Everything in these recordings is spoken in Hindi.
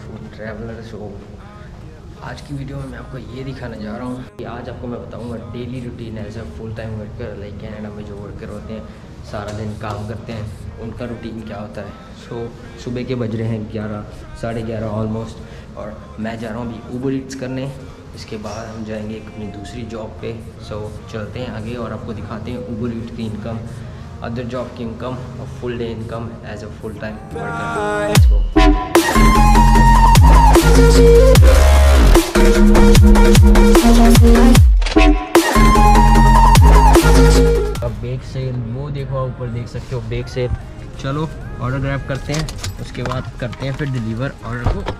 Food traveller. शो आज की वीडियो में मैं आपको ये दिखाने जा रहा हूँ कि आज आपको मैं बताऊँगा daily routine as a full time worker, like Canada में जो वर्कर होते हैं सारा दिन काम करते हैं, उनका रूटीन क्या होता है। सो सुबह के बज रहे हैं 11 साढ़े 11 ऑलमोस्ट, और मैं जा रहा हूँ अभी ऊबर ईट्स करने। इसके बाद हम जाएंगे अपनी दूसरी जॉब पे। सो चलते हैं आगे और आपको दिखाते हैं ऊबर ईट्स की इनकम, अदर जॉब की इनकम और full day income as a full time worker. अब बेक सेल वो देखो, ऊपर देख सकते हो बेक सेल। चलो ऑर्डर ग्रैब करते हैं, उसके बाद करते हैं फिर डिलीवर ऑर्डर को।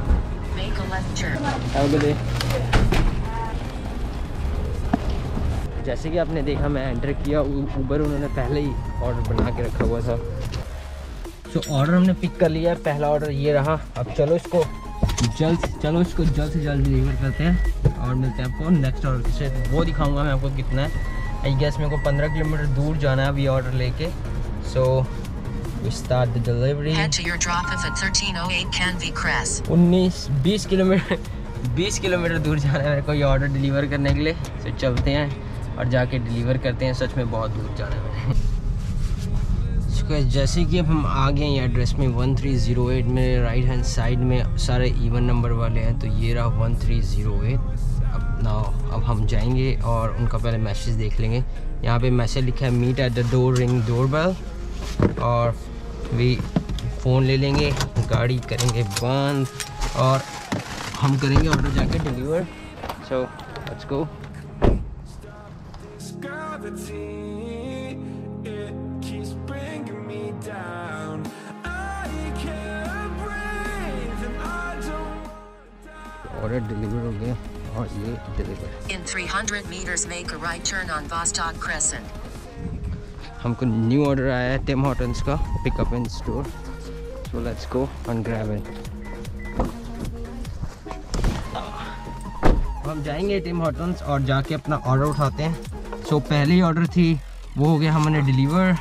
जैसे कि आपने देखा मैं एंटर किया ऊबर, उन्होंने पहले ही ऑर्डर बना के रखा हुआ था। तो ऑर्डर हमने पिक कर लिया है, पहला ऑर्डर ये रहा। अब चलो इसको जल्द से जल्द डिलीवर करते हैं और मिलते हैं आपको नेक्स्ट ऑर्डर से। वो दिखाऊंगा मैं आपको कितना है। आई गेस मेरे को 15 किलोमीटर दूर जाना है अभी ऑर्डर लेके। So we start the delivery. 20 kilometre दूर जाना है मेरे को ये ऑर्डर डिलीवर करने के लिए। तो चलते हैं और जाके डिलीवर करते हैं। सच में बहुत दूर जाना है मैंने। जैसे कि अब हम आ गए हैं एड्रेस में 1308 में, राइट हैंड साइड में सारे इवन नंबर वाले हैं। तो ये रहा 1308। अब हम जाएंगे और उनका पहले मैसेज देख लेंगे। यहाँ पे मैसेज लिखा है meet at the door, ring doorbell, और वी फ़ोन ले लेंगे, गाड़ी करेंगे बंद और हम करेंगे ऑर्डर जाके deliver. So let's go. Order deliver हो गया और ये deliver. In 300 meters make a right turn on Vostok Crescent. हमको न्यू ऑर्डर आया है टिम हॉर्टन्स का, pickup in store. So let's go and grab it. हम जाएंगे टिम हॉर्टन्स और जाके अपना ऑर्डर उठाते हैं। सो पहली ऑर्डर थी वो हो गया हमने डिलीवर।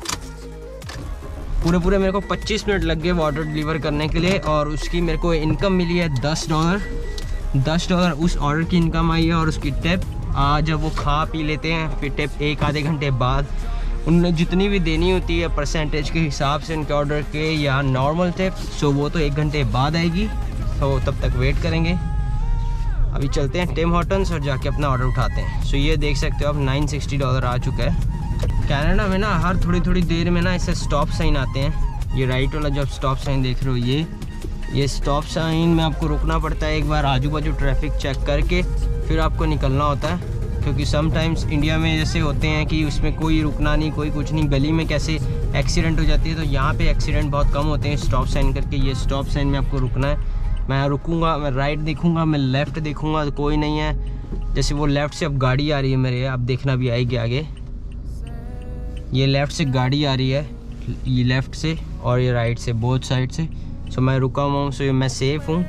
पूरे मेरे को 25 मिनट लग गए वो ऑर्डर डिलीवर करने के लिए, और उसकी मेरे को इनकम मिली है $10 उस ऑर्डर की इनकम आई है। और उसकी टिप जब वो खा पी लेते हैं फिर टिप 1-आधे घंटे बाद उन्होंने जितनी भी देनी होती है परसेंटेज के हिसाब से उनके ऑर्डर के, या नॉर्मल टिप, सो वो तो 1 घंटे बाद आएगी। तो तब तक वेट करेंगे। अभी चलते हैं टिम हॉर्टन्स और जाके अपना ऑर्डर उठाते हैं। सो ये देख सकते हो अब $960 आ चुका है। कनाडा में ना हर थोड़ी देर में ना ऐसे स्टॉप साइन आते हैं। ये राइट वाला जब स्टॉप साइन देख रहे हो, ये स्टॉप साइन में आपको रुकना पड़ता है एक बार, आजू बाजू ट्रैफिक चेक करके फिर आपको निकलना होता है। क्योंकि समटाइम्स इंडिया में जैसे होते हैं कि उसमें कोई रुकना नहीं, कोई कुछ नहीं, गली में कैसे एक्सीडेंट हो जाती है, तो यहाँ पे एक्सीडेंट बहुत कम होते हैं स्टॉप साइन करके। ये स्टॉप साइन में आपको रुकना है। मैं रुकूँगा, मैं राइट देखूँगा, मैं लेफ़्ट देखूँगा, तो कोई नहीं है। जैसे वो लेफ़्ट से अब गाड़ी आ रही है मेरे, अब देखना भी आएगी आगे। ये लेफ़्ट से गाड़ी आ रही है, ये लेफ़्ट से और ये राइट से, बोथ साइड से। सो मैं रुका हुआ हूँ, सो मैं सेफ़ हूँ।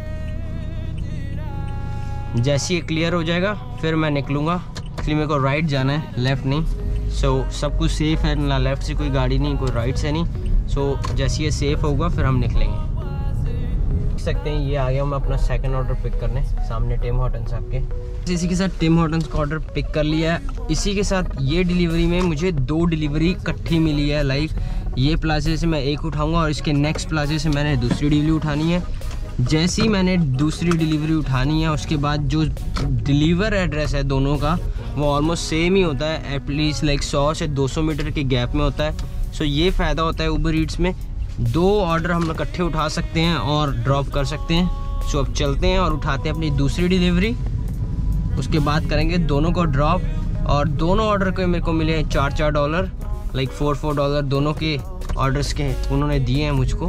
जैसे ये क्लियर हो जाएगा फिर मैं निकलूँगा, इसलिए मेरे को राइट जाना है, लेफ़्ट नहीं। सो सब कुछ सेफ़ है, ना लेफ़्ट से कोई गाड़ी नहीं, कोई राइट से नहीं। सो जैसे ये सेफ़ होगा फिर हम निकलेंगे। देख सकते हैं ये आ गया मैं अपना सेकंड ऑर्डर पिक करने, सामने टिम हॉर्टन्स आपके। इसी के साथ टिम हॉर्टन्स का ऑर्डर पिक कर लिया है। इसी के साथ ये डिलीवरी में मुझे 2 डिलीवरी इकट्ठी मिली है। लाइक ये प्लाजे से मैं एक उठाऊंगा और इसके नेक्स्ट प्लाजे से मैंने दूसरी डिलीवरी उठानी है। जैसे ही मैंने दूसरी डिलीवरी उठानी है उसके बाद जो डिलीवर एड्रेस है दोनों का वो ऑलमोस्ट सेम ही होता है, एटलीस्ट लाइक 100 से 200 मीटर के गैप में होता है। सो ये फ़ायदा होता है ऊबर ईट्स में, 2 ऑर्डर हम लोग इकट्ठे उठा सकते हैं और ड्रॉप कर सकते हैं। सो अब चलते हैं और उठाते हैं अपनी दूसरी डिलीवरी, उसके बाद करेंगे दोनों को ड्रॉप। और दोनों ऑर्डर के मेरे को मिले हैं $4 लाइक $4 दोनों के ऑर्डर्स के उन्होंने दिए हैं मुझको।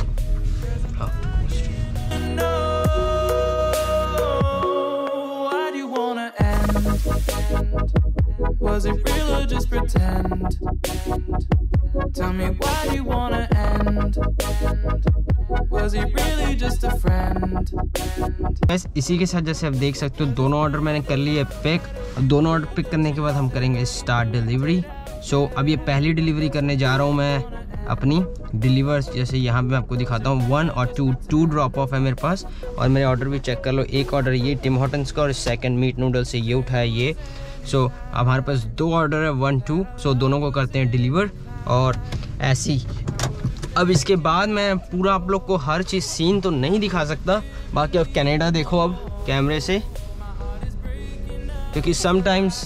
Was it real or just pretend? Tell me why you wanna end? Was he really just a friend? बस इसी के साथ जैसे आप देख सकते हो दोनों ऑर्डर मैंने कर लिए पिक। दोनों ऑर्डर पिक करने के बाद हम करेंगे स्टार्ट डिलीवरी। सो अब ये पहली डिलीवरी करने जा रहा हूँ मैं अपनी डिलीवर्स, जैसे यहाँ पे मैं आपको दिखाता हूँ 1 और 2 ड्रॉप ऑफ है मेरे पास। और मेरे ऑर्डर भी चेक कर लो, एक ऑर्डर ये टिम हॉर्टन्स का और सेकंड मीट नूडल से ये उठाया ये। सो हमारे पास 2 ऑर्डर है 1, 2, सो दोनों को करते हैं डिलीवर। और ऐसी अब इसके बाद मैं पूरा आप लोग को हर चीज़ सीन तो नहीं दिखा सकता, बाकी अब कनाडा देखो अब कैमरे से, क्योंकि समटाइम्स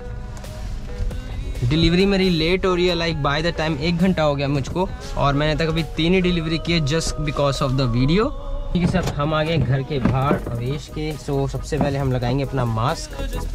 डिलीवरी मेरी लेट हो रही है। लाइक बाय द टाइम 1 घंटा हो गया मुझको, और मैंने तक अभी 3 ही डिलीवरी की है just because of the video. ठीक है सर, हम आ गए घर के बाहर अवेश के। सो सबसे पहले हम लगाएंगे अपना मास्क।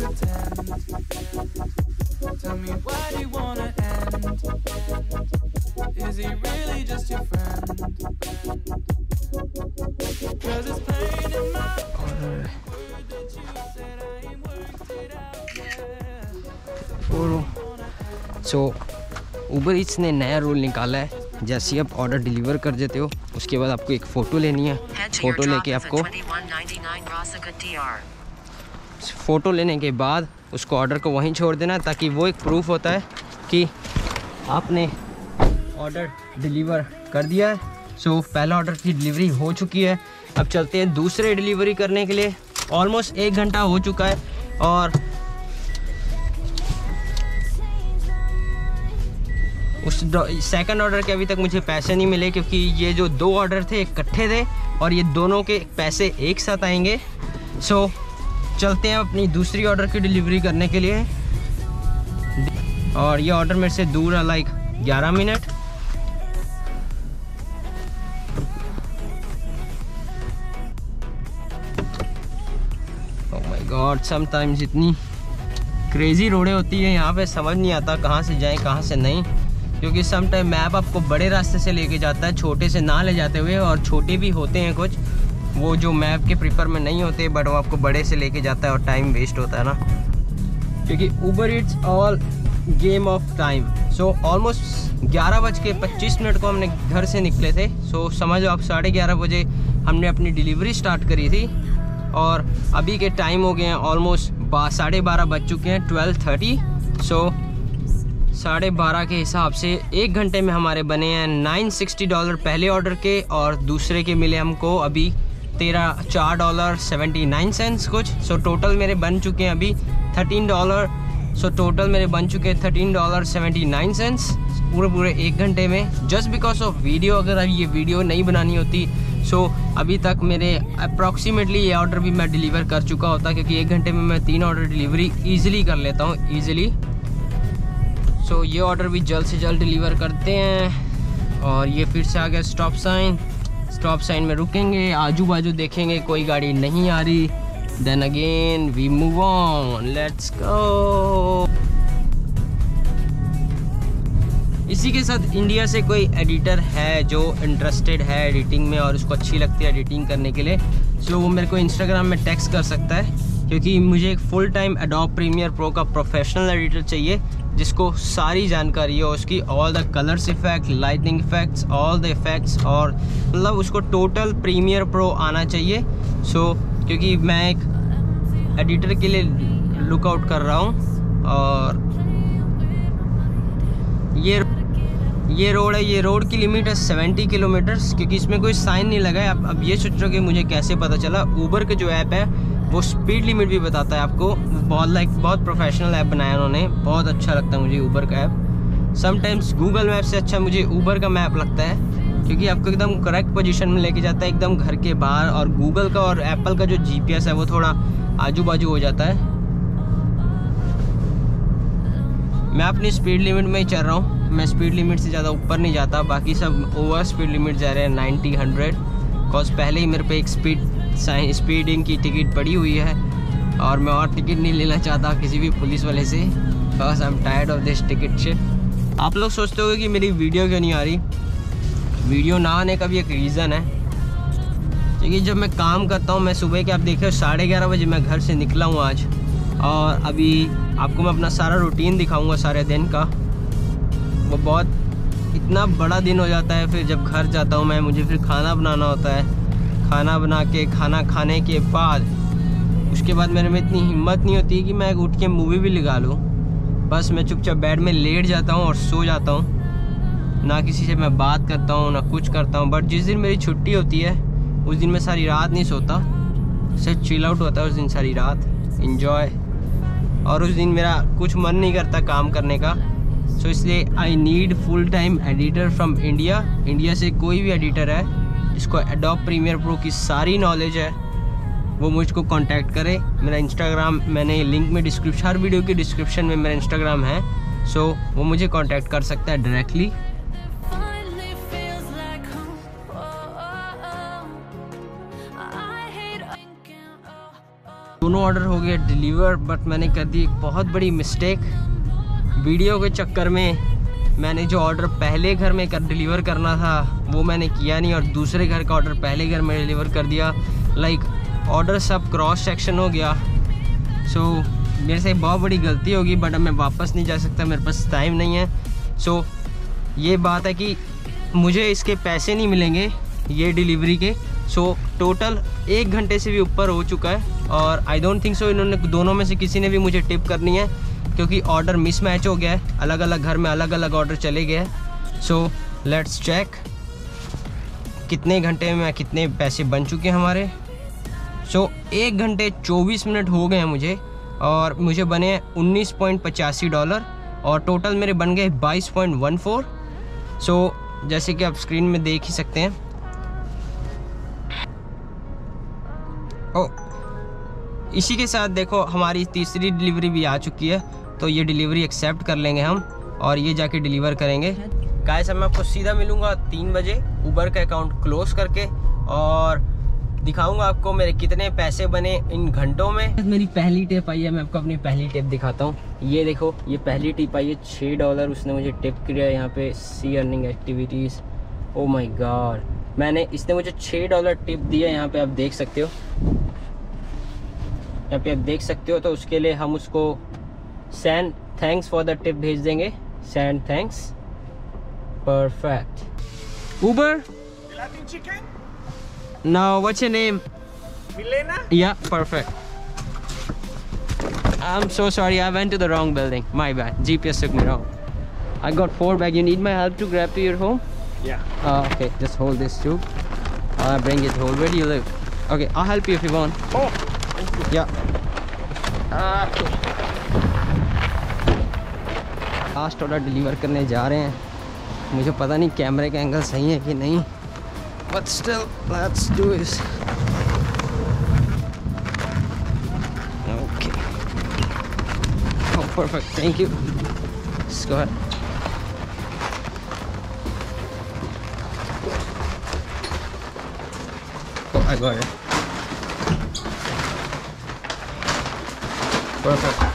सो उबर ईट्स ने नया रूल निकाला है, जैसे आप ऑर्डर डिलीवर कर देते हो उसके बाद आपको एक फ़ोटो लेनी है। फ़ोटो लेके आपको फ़ोटो लेने के बाद उसको ऑर्डर को वहीं छोड़ देना, ताकि वो एक प्रूफ होता है कि आपने ऑर्डर डिलीवर कर दिया है। सो पहला ऑर्डर की डिलीवरी हो चुकी है। अब चलते हैं दूसरे डिलीवरी करने के लिए। ऑलमोस्ट 1 घंटा हो चुका है, और उस सेकंड ऑर्डर के अभी तक मुझे पैसे नहीं मिले, क्योंकि ये जो 2 ऑर्डर थे इकट्ठे थे और ये दोनों के पैसे एक साथ आएंगे। सो चलते हैं अपनी दूसरी ऑर्डर की डिलीवरी करने के लिए। और ये ऑर्डर मेरे से दूर है like 11 minute. Oh my god, sometimes इतनी क्रेजी रोडें होती है यहाँ पे, समझ नहीं आता कहाँ से जाएं कहाँ से नहीं, क्योंकि सम टाइम मैप आपको बड़े रास्ते से लेके जाता है, छोटे से ना ले जाते हुए। और छोटे भी होते हैं कुछ वो जो मैप के प्रीफर में नहीं होते, बट वो आपको बड़े से लेके जाता है और टाइम वेस्ट होता है ना, क्योंकि Uber it's all game of time. So almost 11:25 को हमने घर से निकले थे। सो समझो आप 11:30 बजे हमने अपनी डिलीवरी स्टार्ट करी थी, और अभी के टाइम हो गए हैं ऑलमोस्ट 12:30 बज चुके हैं, 12:30। सो 12:30 के हिसाब से 1 घंटे में हमारे बने हैं $960 पहले ऑर्डर के, और दूसरे के मिले हमको अभी $4.79 कुछ। सो टोटल मेरे बन चुके हैं अभी $13। सो टोटल मेरे बन चुके हैं $13.79 पूरे 1 घंटे में, जस्ट बिकॉज ऑफ वीडियो। अगर ये वीडियो नहीं बनानी होती सो अभी तक मेरे अप्रॉक्सीमेटली ये ऑर्डर भी मैं डिलीवर कर चुका होता, क्योंकि 1 घंटे में मैं 3 ऑर्डर डिलीवरी ईजिली कर लेता हूँ, ईजिली। सो ये ऑर्डर भी जल्द से जल्द डिलीवर करते हैं। और ये फिर से आ गया स्टॉप साइन। स्टॉप साइन में रुकेंगे, आजू बाजू देखेंगे कोई गाड़ी नहीं आ रही, then again we move on, let's go. इसी के साथ इंडिया से कोई एडिटर है जो इंटरेस्टेड है एडिटिंग में और उसको अच्छी लगती है एडिटिंग करने के लिए, सो वो मेरे को इंस्टाग्राम में टेक्स्ट कर सकता है, क्योंकि मुझे एक full time Adobe Premiere Pro का प्रोफेशनल एडिटर चाहिए, जिसको सारी जानकारी हो उसकी, all the colours effect, lightning effects, all the effects, और मतलब उसको टोटल प्रीमियर प्रो आना चाहिए। सो क्योंकि मैं एक एडिटर के लिए लुकआउट कर रहा हूँ। और ये रोड है, ये रोड की लिमिट है 70 किलोमीटर्स, क्योंकि इसमें कोई साइन नहीं लगा है। अब ये सोच रहे हो कि मुझे कैसे पता चला, ऊबर के जो ऐप है वो स्पीड लिमिट भी बताता है आपको। बहुत प्रोफेशनल ऐप बनाया उन्होंने, बहुत अच्छा लगता है मुझे ऊबर का ऐप। समटाइम्स गूगल मैप से अच्छा मुझे ऊबर का मैप लगता है, क्योंकि आपको एकदम करेक्ट पोजीशन में लेके जाता है, एकदम घर के बाहर। और गूगल का और एप्पल का जो GPS है वो थोड़ा आजू बाजू हो जाता है। मैं अपनी स्पीड लिमिट में ही चल रहा हूँ, मैं स्पीड लिमिट से ज़्यादा ऊपर नहीं जाता, बाकी सब ओवर स्पीड लिमिट जा रहे हैं 90, 100। बिकॉज पहले ही मेरे पे एक स्पीडिंग की टिकट पड़ी हुई है, और मैं और टिकट नहीं लेना चाहता किसी भी पुलिस वाले से, because I am tired of this ticket shit. आप लोग सोचते होंगे कि मेरी वीडियो क्यों नहीं आ रही। वीडियो ना आने का भी एक रीज़न है, क्योंकि जब मैं काम करता हूँ, मैं सुबह के आप देखे 11:30 बजे मैं घर से निकला हूँ आज, और अभी आपको मैं अपना सारा रूटीन दिखाऊंगा सारे दिन का। वो बहुत इतना बड़ा दिन हो जाता है, फिर जब घर जाता हूँ मैं, मुझे फिर खाना बनाना होता है। खाना बना के, खाना खाने के बाद उसके बाद मेरे में इतनी हिम्मत नहीं होती कि मैं उठ के मूवी भी लगा लूँ। बस मैं चुपचाप बेड में लेट जाता हूँ और सो जाता हूँ। ना किसी से मैं बात करता हूँ ना कुछ करता हूँ। बट जिस दिन मेरी छुट्टी होती है उस दिन मैं सारी रात नहीं सोता, सिर्फ चिल आउट होता है उस दिन सारी रात, इंजॉय। और उस दिन मेरा कुछ मन नहीं करता काम करने का। सो इसलिए I need full time editor from India. India से कोई भी एडिटर है जिसको एडोब प्रीमियर प्रो की सारी नॉलेज है वो मुझको कांटेक्ट करे। मेरा इंस्टाग्राम मैंने लिंक में डिस्क्रिप्शन, हर वीडियो के डिस्क्रिप्शन में मेरा इंस्टाग्राम है। सो वो मुझे कांटेक्ट कर सकता है डायरेक्टली। दोनों ऑर्डर हो गए डिलीवर, बट मैंने कर दी एक बहुत बड़ी मिस्टेक। वीडियो के चक्कर में मैंने जो ऑर्डर पहले घर में डिलीवर करना था वो मैंने किया नहीं, और दूसरे घर का ऑर्डर पहले घर में डिलीवर कर दिया। लाइक ऑर्डर सब क्रॉस सेक्शन हो गया। सो मेरे से बहुत बड़ी गलती होगी, बट अब मैं वापस नहीं जा सकता, मेरे पास टाइम नहीं है। सो ये बात है कि मुझे इसके पैसे नहीं मिलेंगे ये डिलीवरी के। सो टोटल 1 घंटे से भी ऊपर हो चुका है, और आई डोंट थिंक सो इन्होंने दोनों में से किसी ने भी मुझे टिप करनी है, क्योंकि ऑर्डर मिसमैच हो गया है, अलग अलग घर में अलग अलग ऑर्डर चले गए हैं। सो लेट्स चेक कितने घंटे में कितने पैसे बन चुके हैं हमारे। सो 1 घंटे 24 मिनट हो गए हैं मुझे, और मुझे बने $19.85, और टोटल मेरे बन गए 22.14। सो जैसे कि आप स्क्रीन में देख ही सकते हैं। इसी के साथ देखो हमारी तीसरी डिलीवरी भी आ चुकी है, तो ये डिलीवरी एक्सेप्ट कर लेंगे हम और ये जाके डिलीवर करेंगे। गाइस मैं आपको सीधा मिलूँगा 3 बजे उबर का अकाउंट क्लोज करके, और दिखाऊंगा आपको मेरे कितने पैसे बने इन घंटों में। मेरी पहली टिप आई है, मैं आपको अपनी पहली टिप दिखाता हूँ। ये देखो, ये पहली टिप आई है $6 उसने मुझे टिप किया यहाँ पे, see earning activities. Oh my god, इसने मुझे $6 टिप दिया, यहाँ पे आप देख सकते हो, यहाँ पे आप देख सकते हो। तो उसके लिए हम उसको send thanks for the tip भेज देंगे, send thanks. Perfect. Uber No, what's your name? Milena? Yeah, perfect. I'm so sorry, I went to the wrong building. My bad. GPS took me wrong. I got 4 bags. You need my help to grab to your home? Yeah. Okay, just hold this too. I'll bring it home. Where do you live? Okay, I'll help you if you want. Oh, thank you. Yeah. Okay. Last order deliver करने जा रहे हैं। मुझे पता नहीं कैमरे का एंगल सही है कि नहीं, but still let's do this. Okay. Oh, perfect. Thank you. Let's go ahead. Oh, I got it. Perfect.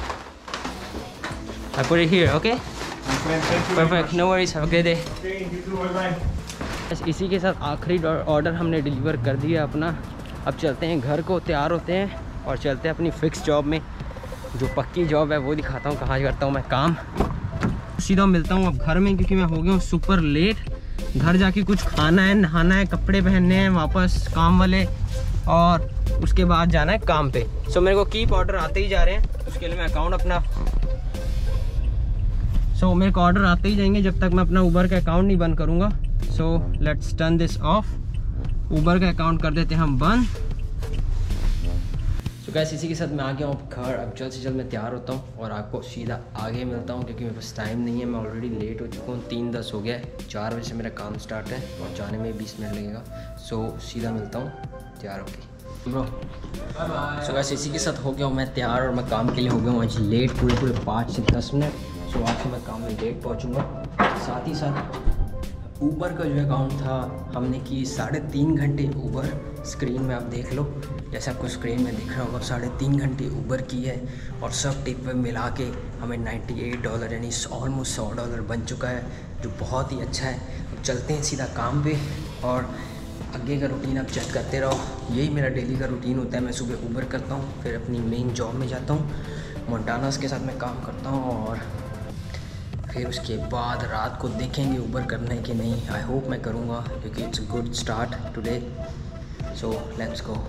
I put it here, okay? Thank you. Perfect. No worries. Have a good day. Thank you too. Bye. बस इसी के साथ आखिरी ऑर्डर हमने डिलीवर कर दिया अपना। अब चलते हैं घर को, तैयार होते हैं और चलते हैं अपनी फिक्स जॉब में। जो पक्की जॉब है वो दिखाता हूँ कहाँ करता हूँ मैं काम। सीधा मिलता हूँ अब घर में, क्योंकि मैं हो गया हूँ सुपर लेट। घर जाके कुछ खाना है, नहाना है, कपड़े पहनने हैं वापस काम वाले, और उसके बाद जाना है काम पे। सो मेरे को कीप ऑर्डर आते ही जा रहे हैं, उसके लिए मैं अकाउंट अपना मेरे को ऑर्डर आते ही जाएंगे जब तक मैं अपना उबर का अकाउंट नहीं बंद करूँगा। So let's turn this off. Uber का अकाउंट कर देते हैं हम बंद। सो गाइस इसी के साथ मैं आ गया हूँ घर। अब जल्द से जल्द मैं तैयार होता हूँ और आपको सीधा आगे मिलता हूँ, क्योंकि मेरे पास टाइम नहीं है। मैं ऑलरेडी लेट हो चुका हूँ, 3:10 हो गया है। 4 बजे से मेरा काम स्टार्ट है और जाने में 20 मिनट लगेगा। सो सीधा मिलता हूँ तैयार होके ब्रो। सो गाइस इसी के साथ हो गया हूँ मैं तैयार, और मैं काम के लिए हो गया हूँ आज लेट पूरे 5 से 10 मिनट। सो आज से मैं काम में लेट पहुँचूँगा। साथ ही साथ ऊबर का जो अकाउंट था हमने की 3.5 घंटे ऊबर। स्क्रीन में आप देख लो, जैसे आपको स्क्रीन में दिख रहा होगा, 3.5 घंटे ऊबर की है, और सब टिप में मिला के हमें $98 यानी ऑलमोस्ट $100 बन चुका है, जो बहुत ही अच्छा है। अब चलते हैं सीधा काम पे, और आगे का रूटीन आप चेक करते रहो। यही मेरा डेली का रूटीन होता है। मैं सुबह ऊबर करता हूँ, फिर अपनी मेन जॉब में जाता हूँ, मोंटानास के साथ मैं काम करता हूँ, और फिर उसके बाद रात को देखेंगे ऊबर करना है कि नहीं। आई होप मैं करूँगा, क्योंकि it's a good start today. So let's go.